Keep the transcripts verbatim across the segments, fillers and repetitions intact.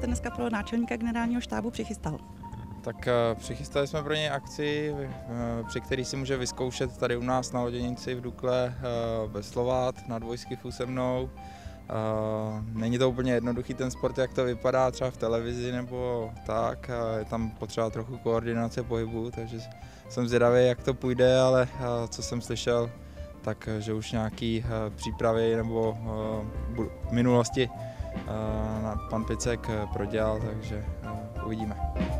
dneska pro náčelníka generálního štábu přichystal? Tak přichystali jsme pro něj akci, při které si může vyzkoušet tady u nás na loděnici v Dukle veslovát na dvojskifu se mnou. Není to úplně jednoduchý ten sport, jak to vypadá třeba v televizi nebo tak. Je tam potřeba trochu koordinace pohybu, takže jsem zvědavý, jak to půjde, ale co jsem slyšel, tak že už nějaký přípravy nebo v minulosti pan Picek prodělal, takže uvidíme.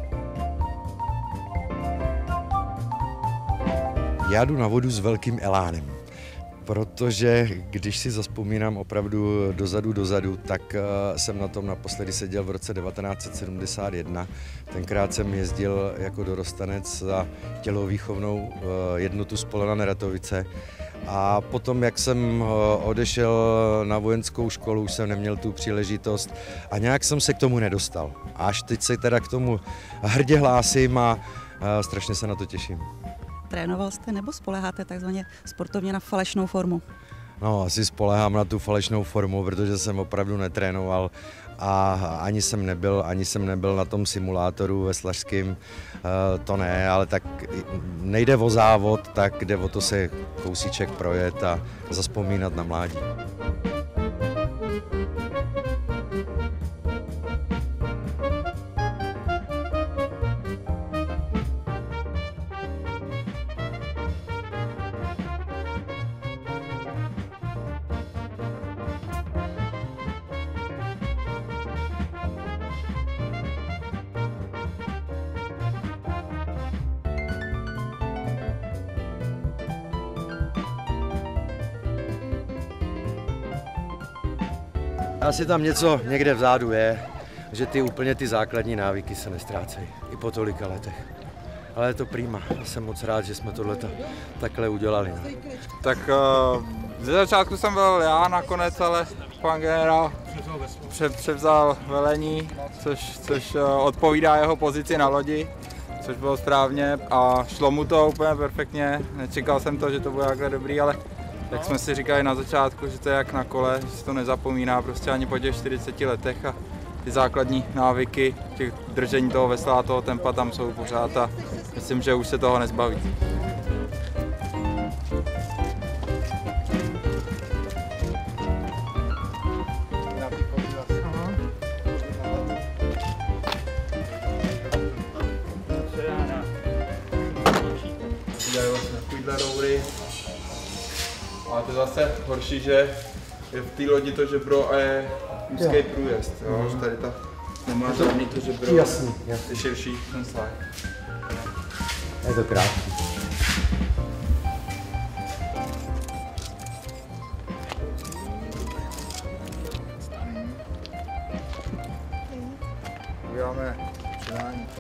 Já jdu na vodu s velkým elánem, protože když si zazpomínám opravdu dozadu, dozadu, tak jsem na tom naposledy seděl v roce devatenáct set sedmdesát jedna. Tenkrát jsem jezdil jako dorostanec za tělovýchovnou jednotu z Polena Neratovice. A potom, jak jsem odešel na vojenskou školu, už jsem neměl tu příležitost a nějak jsem se k tomu nedostal. Až teď se teda k tomu hrdě hlásím a strašně se na to těším. Trénoval jste nebo spoléháte takzvaně sportovně na falešnou formu? No, asi spolehám na tu falešnou formu, protože jsem opravdu netrénoval a ani jsem nebyl, ani jsem nebyl na tom simulátoru veslařským, to ne, ale tak nejde o závod, tak jde o to se kousíček projet a zazpomínat na mládí. Asi tam něco někde vzadu je, že ty úplně ty základní návyky se nestrácejí i po tolika letech. Ale je to prima, jsem moc rád, že jsme tohle takhle udělali. No. Tak uh, ze začátku jsem byl já nakonec, ale pan generál pře převzal velení, což, což uh, odpovídá jeho pozici na lodi, což bylo správně a šlo mu to úplně perfektně. Nečekal jsem to, že to bude takhle dobrý, ale jak jsme si říkali na začátku, že to je jak na kole, že se to nezapomíná prostě ani po těch čtyřiceti letech a ty základní návyky, těch držení toho vesla a toho tempa tam jsou pořád a myslím, že už se toho nezbaví. Dělají vlastně takovýhle roury. A to je zase horší, že je v té lodi to žebro a je úzký průjezd, jo? Že tady ta nemá žádný to žebro, jasný, jasný. je širší ten slide. Je to krásný. Uděláme